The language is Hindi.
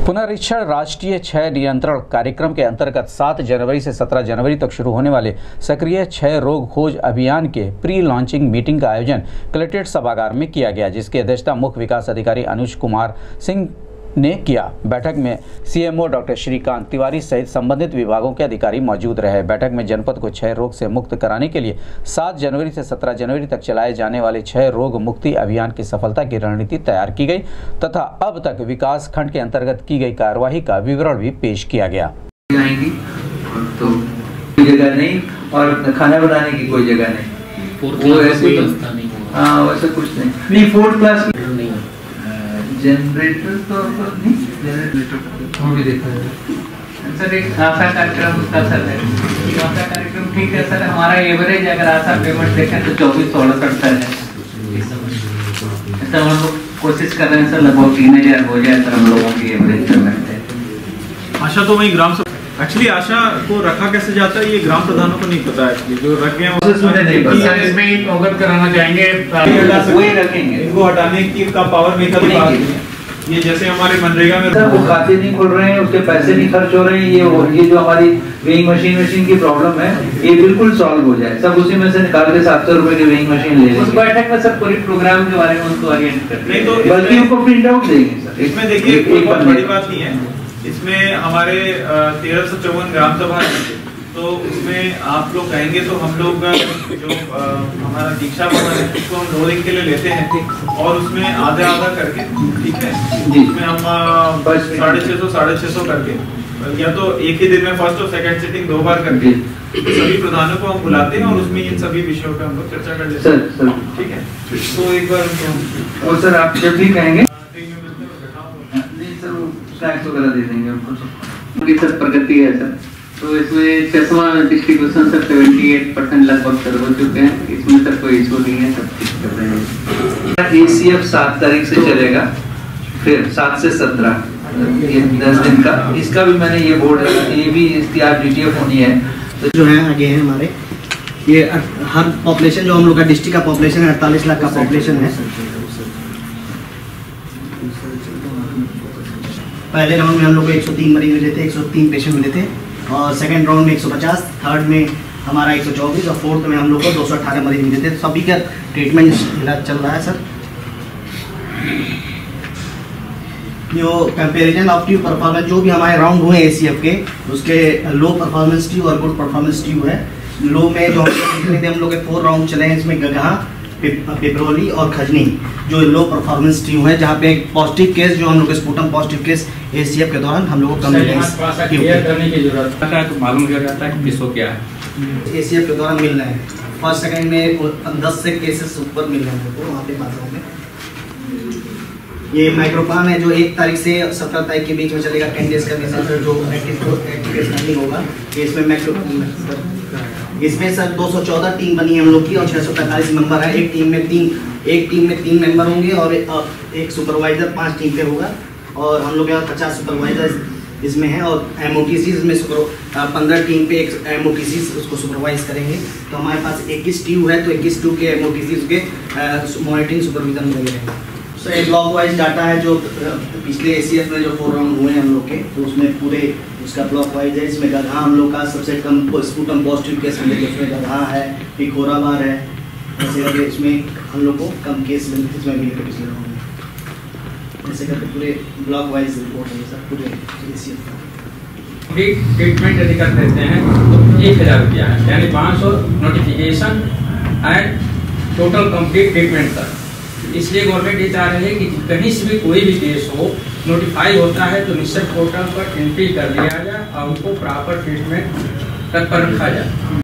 पुनरीक्षण राष्ट्रीय क्षय नियंत्रण कार्यक्रम के अंतर्गत 7 जनवरी से 17 जनवरी तक शुरू होने वाले सक्रिय क्षय रोग खोज अभियान के प्री लॉन्चिंग मीटिंग का आयोजन कलेक्ट्रेट सभागार में किया गया, जिसकी अध्यक्षता मुख्य विकास अधिकारी अनुज कुमार सिंह ने किया। बैठक में सीएमओ डॉक्टर श्रीकांत तिवारी सहित संबंधित विभागों के अधिकारी मौजूद रहे। बैठक में जनपद को क्षय रोग से मुक्त कराने के लिए 7 जनवरी से 17 जनवरी तक चलाए जाने वाले क्षय रोग मुक्ति अभियान की सफलता की रणनीति तैयार की गई तथा अब तक विकास खंड के अंतर्गत की गई कार्यवाही का विवरण भी पेश किया गया। तो जगह नहीं और खाना बनाने की कोई जगह नहीं, वो ऐसे वैसे कुछ नहीं 4th क्लास जनरेटर तो नहीं, जनरेटर वो भी देखा है सर। एक आशा कार्यक्रम उसका सर है, आशा कार्यक्रम ठीक है सर। हमारा एवरेज अगर आशा पेमेंट देखें तो 2468 है। ऐसा हम लोग कोशिश कर रहे हैं सर, लगभग 3000 हो जाए सर हम लोगों की एवरेज पेमेंट है। आशा तो वही ग्राम एक्चुअली आशा को रखा कैसे जाता है ये ग्राम प्रधानों को नहीं पता है, जो रखे हैं नहीं पता। इसमें अवगत कराना चाहेंगे, वही रखेंगे, इनको हटाने की का पावर नहीं था। ये जैसे हमारे मनरेगा में वो खाते नहीं खुल रहे हैं, उसके पैसे नहीं खर्च हो रहे हैं, ये जो हमारी वेइंग मशीन की प्रॉब्लम है ये बिल्कुल सॉल्व हो जाए। सब उसी में से निकाल के 700 रुपए की वेइंग मशीन ले उस बैठक में सब पूरी प्रोग्राम के बारे में उनको आगे नहीं तो बल्कि उनको प्रिंट आउट देंगे सर। इसमें देखिए कोई बहुत बड़ी बात नहीं है। इसमें हमारे 1354 ग्राम सभा है, तो उसमें आप लोग कहेंगे तो हम लोग जो हमारा दीक्षा भवन है उसको हम लोडिंग के लिए लेते हैं और उसमें आधा करके, ठीक है, उसमें हम 650 करके या तो एक ही दिन में फर्स्ट और सेकंड सिटिंग 2 बार करके सभी प्रधानों को हम बुलाते हैं और उसमें इन सभी विषयों पे हम लोग चर्चा कर लेते हैं, ठीक है। तो एक बार और सर आप जब भी कहेंगे स्नैक्स वगैरह दे देंगे उनको। उनकी सर प्रगति है सर, तो इसमें 6वां डिस्ट्रीब्यूशन सर 78% लगभग सर हो चुके हैं। इसमें सर कोई इशू नहीं है, सब ठीक कर रहे हैं। ACF 7 तारीख से चलेगा, फिर 7 से 17 ये 10 दिन का। इसका भी मैंने ये बोर्ड ये भी इसकी आप DTF होनी है तो जो है आगे है हमारे ये हर पॉपुलेशन जो हम लोग का डिस्ट्रिक्ट का पॉपुलेशन है 48 लाख का पॉपुलेशन है। पहले राउंड में हम लोग को 103 मरीज मिले थे, 103 पेशेंट मिले थे और सेकंड राउंड में 150, थर्ड में हमारा 124 और फोर्थ में हम लोग को 218 मरीज मिले थे। सभी का ट्रीटमेंट इलाज चल रहा है सर। जो कंपेरिजन ऑफ ट्यू परफॉर्मेंस जो भी हमारे राउंड हुए ACF के, उसके लो परफॉर्मेंस ट्यू और गुड परफॉर्मेंस ट्यू है। लो में जो हम लोग के 4 राउंड चले हैं, इसमें गगहा, पिपरोली और खजनी जो लो परफॉर्मेंस ट्यू है, जहाँ पे पॉजिटिव केस जो हम लोग स्पूटम पॉजिटिव केस ACF के दौरान हम लोग को करने की जरूरत है तो मालूम किया जाता है कि किसको क्या है ACF के दौरान मिल रहे हैं। फर्स्ट सेकंड में 10 से केसेस ऊपर मिल रहे हैं वहाँ पे बाथरूम में। ये माइक्रोपान है जो 1 तारीख से 17 तारीख के बीच में चलेगा। 10 डेज का मैसेज जो एक्टिव होगा। इसमें सर 214 टीम बनी है हम लोग की और 645 मेंबर है। एक टीम में 3 मेंबर होंगे और एक सुपरवाइजर 5 टीम पे होगा और हम लोग के 50 सुपरवाइजर इसमें है और MOTC में 15 टीम पे एक MOTC उसको सुपरवाइज करेंगे। तो हमारे पास 21 टीम है, तो 21 टीम के MOTC के मॉनिटरिंग सुपरविजन में लगे रहेंगे। सो एक ब्लॉक वाइज डाटा है जो पिछले ACF में जो 4 राउंड हुए हैं हम लोग के, तो उसमें पूरे उसका ब्लॉक वाइज है। इसमें गगहा हम लोग का सबसे कम स्पूटम पॉजिटिव केस मिले, उसमें गगहा है, पिखोराबार है, ऐसे करके इसमें हम लोग को कम केस मिले इसमें मिले पिछले राउंड में। ऐसे करके पूरे ब्लॉक वाइज रिपोर्ट है सर पूरे ACF का। ट्रीटमेंट यदि कर देते हैं तो 1000 रुपया है, यानी 500 notification and total complete treatment तक। इसलिए गवर्नमेंट ये चाह रही है कि कहीं से भी कोई भी केस हो नोटिफाई होता है तो निश्चित पोर्टल पर एंट्री कर लिया जाए और उनको प्रॉपर ट्रीटमेंट तक पर रखा जाए।